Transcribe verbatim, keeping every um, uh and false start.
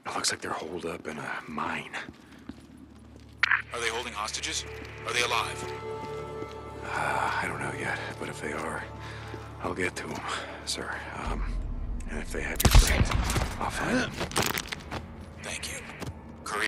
It looks like they're holed up in a mine. Are they holding hostages? Are they alive? Uh, I don't know yet, but if they are, I'll get to them, sir. Um, and if they have your friend, I'll find them.